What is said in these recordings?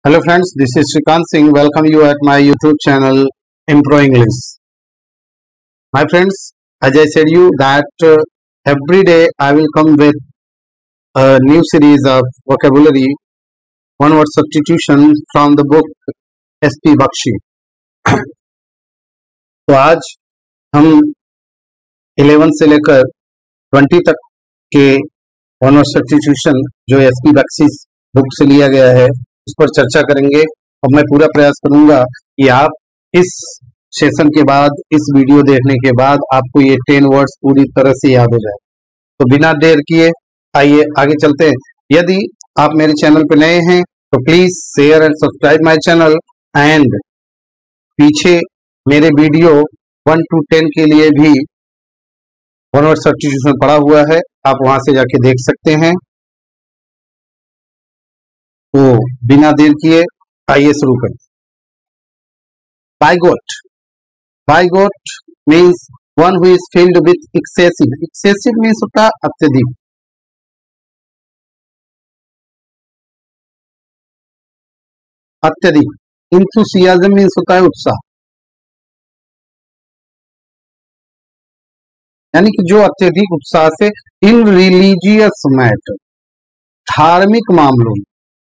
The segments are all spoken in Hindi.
Hello friends, this is Shrikant Singh. Welcome you at my YouTube channel Impro English. My friends, as I said you that every day I will come with a new series of vocabulary, one word substitution from the book S.P. Bakshi. तो आज हम 11 से लेकर 20 तक के वन वर्ड सब्स्टिट्यूशन जो एस.पी. बख्शी बुक से लिया गया है उस पर चर्चा करेंगे और मैं पूरा प्रयास करूंगा कि आप इस सेशन के बाद, इस वीडियो देखने के बाद आपको ये 10 वर्ड्स पूरी तरह से याद हो जाए। तो बिना देर किए आइए आगे चलते हैं। यदि आप मेरे चैनल पर नए हैं तो please share and subscribe my channel and पीछे मेरे वीडियो 1 to 10 के लिए भी वन वर्ड सब्स्टिट्यूशन पड़ा हुआ है, आप वहां से जाके देख सकते हैं। तो बिना देर किए आइए शुरू करें। Bigot. Bigot means one who is filled with excessive. Excessive means होता है अत्यधिक। अत्यधिक। इंथुसियाज्म मीन्स होता है उत्साह, यानी कि जो अत्यधिक उत्साह से इन रिलीजियस मैटर, धार्मिक मामलों में,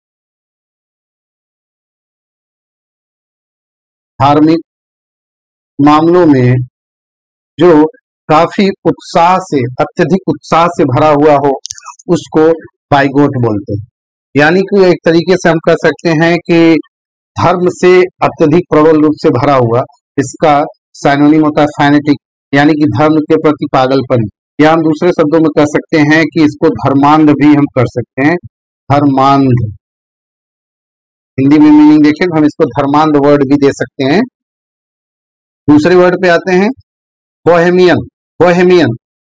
धार्मिक मामलों में जो काफी उत्साह से, अत्यधिक उत्साह से भरा हुआ हो उसको बाइगोट बोलते हैं। यानी कि एक तरीके से हम कह सकते हैं कि धर्म से अत्यधिक प्रबल रूप से भरा हुआ, इसका साइनोनिम होता है फैनेटिक, यानी कि धर्म के प्रति पागलपन। या हम दूसरे शब्दों में कह सकते हैं कि इसको धर्मांध भी हम कर सकते हैं। धर्मांध हिंदी में मीनिंग देखें तो हम इसको धर्मांध वर्ड भी दे सकते हैं। दूसरे वर्ड पे आते हैं बोहेमियन। बोहेमियन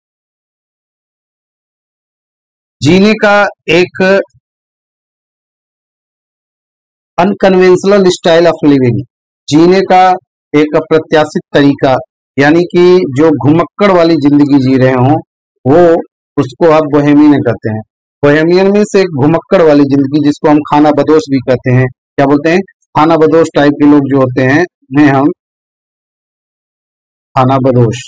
जीने का एक अनकन्वेंशनल स्टाइल ऑफ लिविंग, जीने का एक अप्रत्याशित तरीका, यानी कि जो घुमक्कड़ वाली जिंदगी जी रहे हों वो उसको आप बोहेमियन कहते हैं। बोहेमियन में से एक घुमक्कड़ वाली जिंदगी, जिसको हम खाना बदोश भी कहते हैं। क्या बोलते हैं? खाना बदोश टाइप के लोग जो होते हैं उन्हें हम खाना बदोश,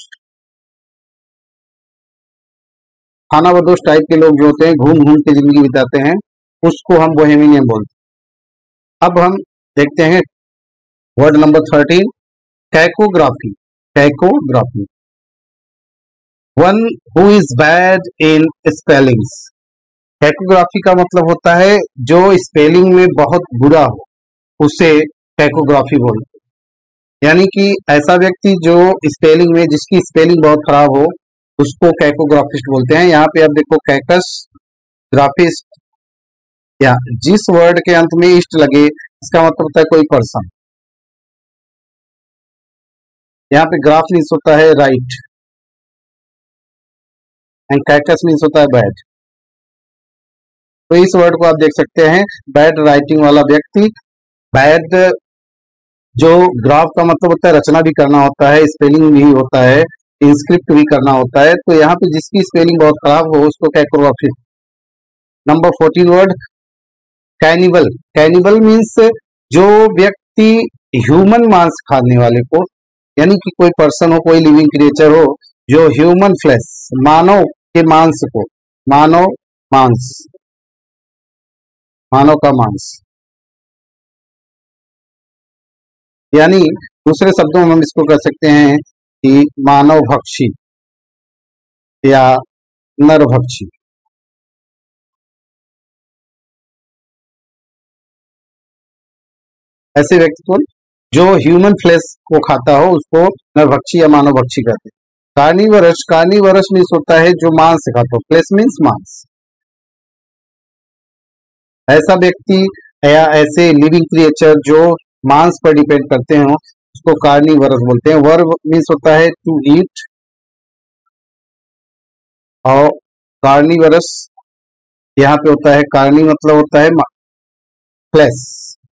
खाना बदोश टाइप के लोग जो होते हैं, घूम घूम के जिंदगी बिताते हैं, उसको हम बोहेमियन बोलते हैं। अब हम देखते हैं word number 13, cacography. Cacography one who is bad in spellings. Cacography का मतलब होता है जो स्पेलिंग में बहुत बुरा हो, उसे कैकोग्राफी बोलते हैं। यानी कि ऐसा व्यक्ति जो स्पेलिंग में, जिसकी स्पेलिंग बहुत खराब हो, उसको कैकोग्राफिस्ट बोलते हैं। यहाँ पे आप देखो कैकस, ग्राफिस्ट, या जिस वर्ड के अंत में इस्ट लगे इसका मतलब होता है कोई पर्सन। यहाँ पे ग्राफ मीन्स होता है राइट एंड कैकस मीन्स होता है बैड। तो इस वर्ड को आप देख सकते हैं, बैड राइटिंग वाला व्यक्ति। बैड जो ग्राफ का मतलब होता है रचना भी करना होता है, स्पेलिंग भी होता है, इंस्क्रिप्ट भी करना होता है। तो यहाँ पे जिसकी स्पेलिंग बहुत खराब हो उसको cacographist. Number 14 word cannibal. Cannibal means जो व्यक्ति ह्यूमन मांस खाने वाले को, यानी कि कोई पर्सन हो, कोई लिविंग क्रिएचर हो जो ह्यूमन फ्लैश, मानव के मांस को, मानव मांस, मानव का मांस, यानी दूसरे शब्दों में हम इसको कह सकते हैं कि मानव भक्षी या नरभक्षी। ऐसे व्यक्ति को जो ह्यूमन फ्लेश को खाता हो उसको नरभक्षी या मानव भक्षी कहते हैं। कार्निवरस। कार्निवरस मीन्स होता है जो मांस खाता हो, फ्लेश मीन्स मांस। ऐसा व्यक्ति या ऐसे लिविंग क्रिएचर जो मांस पर डिपेंड करते हो उसको कार्निवरस बोलते हैं। वर्ब मीन्स होता है टू ईट, और कार्निवरस यहाँ पे होता है, कार्नी मतलब होता है फ्लेश,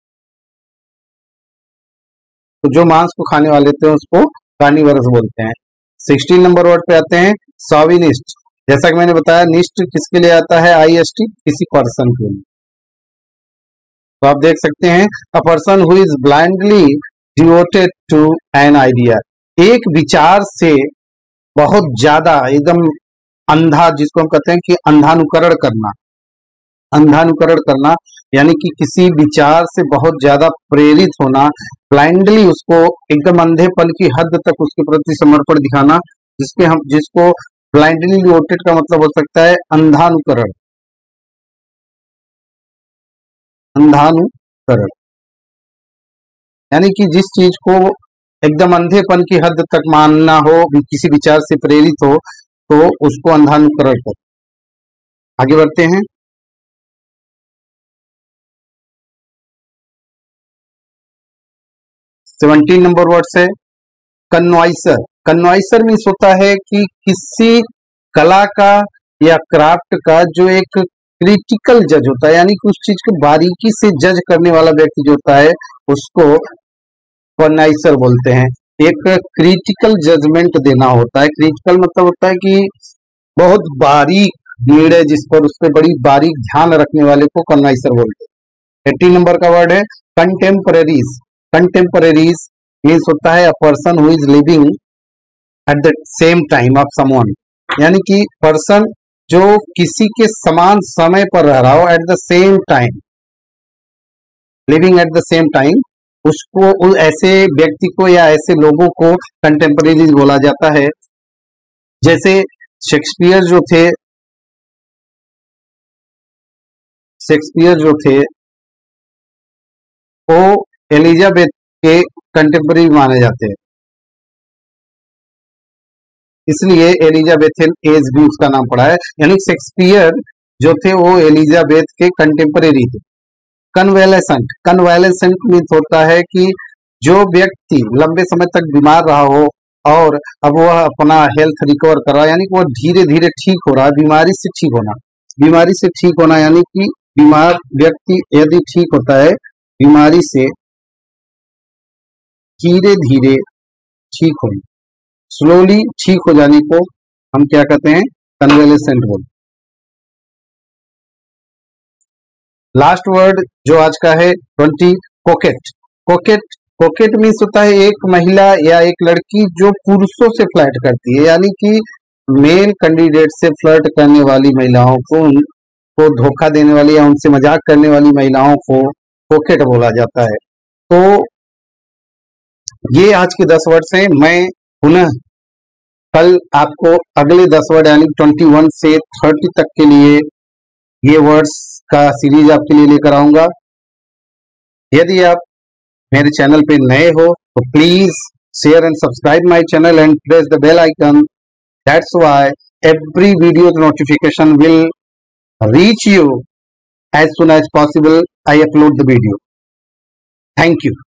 तो जो मांस को खाने वाले थे उसको कार्निवरस बोलते हैं। 16 नंबर वर्ड पे आते हैं शॉविनिस्ट। जैसा कि मैंने बताया, निस्ट किसके लिए आता है? IST, किसी पर्सन के लिए। तो आप देख सकते हैं a person who is blindly devoted to an idea, एक विचार से बहुत ज्यादा एकदम अंधा, जिसको हम कहते हैं कि अंधानुकरण करना, अंधानुकरण करना यानी कि किसी विचार से बहुत ज्यादा प्रेरित होना, ब्लाइंडली उसको एकदम अंधेपन की हद तक उसके प्रति समर्पण दिखाना, जिसको ब्लाइंडली डिवोटेड का मतलब हो सकता है अंधानुकरण, अंधानुकरण यानी कि जिस चीज को एकदम अंधेपन की हद तक मानना हो, किसी विचार से प्रेरित हो, तो उसको अंधानुकरण कर। आगे बढ़ते हैं। 17 नंबर वर्ड है कन्वाइसर। कन्वाइसर मीन्स होता है कि किसी कला का या क्राफ्ट का जो एक क्रिटिकल जज होता है, यानी कि उस चीज को बारीकी से जज करने वाला व्यक्ति जो होता है उसको कन्वाइसर बोलते हैं। एक क्रिटिकल जजमेंट देना होता है। क्रिटिकल मतलब होता है कि बहुत बारीक निर्णय, जिस पर उस पर बड़ी बारीक ध्यान रखने वाले को कन्वाइसर बोलते हैं। 18 नंबर का वर्ड है कंटेम्परेरीज। कंटेम्परेरीज मीन्स होता है a person who is living at the same time of someone, यानी कि पर्सन जो किसी के समान समय पर रह रहा हो, at the same time, living at the same time, उसको ऐसे व्यक्ति को या ऐसे लोगों को कंटेम्परेरीज बोला जाता है। जैसे शेक्सपियर जो थे, शेक्सपियर जो थे वो एलिजाबेथ के कंटेम्परेरी माने जाते हैं, इसलिए एलिजाबेथन एज भी उसका नाम पड़ा है। यानी शेक्सपियर जो थे वो एलिजाबेथ के कंटेम्परेरी थे। कन्वेलेसेंट, कन्वेलेसेंट मीन्स होता है कि जो व्यक्ति लंबे समय तक बीमार रहा हो और अब वह अपना हेल्थ रिकवर कर रहा है, यानी कि वह धीरे धीरे ठीक हो रहा है। बीमारी से ठीक होना, बीमारी से ठीक होना यानी कि बीमार व्यक्ति यदि ठीक होता है बीमारी से धीरे धीरे ठीक होना, स्लोली ठीक हो जाने को हम क्या कहते हैं, कन्वेलेसेंट बोलते। लास्ट वर्ड जो आज का है 20 कोकेट। कोकेट, कोकेट मीन्स होता है एक महिला या एक लड़की जो पुरुषों से फ्लर्ट करती है, यानी कि मेल कैंडिडेट से फ्लर्ट करने वाली महिलाओं को धोखा देने वाली या उनसे मजाक करने वाली महिलाओं को कोकेट बोला जाता है। तो ये आज के 10 वर्ड्स हैं। मैं पुनः कल आपको अगले 10 वर्ड यानी 21 से 30 तक के लिए ये वर्ड्स का सीरीज आपके लिए लेकर आऊंगा। यदि आप मेरे चैनल पे नए हो तो please share and subscribe my channel and press the bell icon. That's why every video notification will reach you as soon as possible I upload the video. Thank you.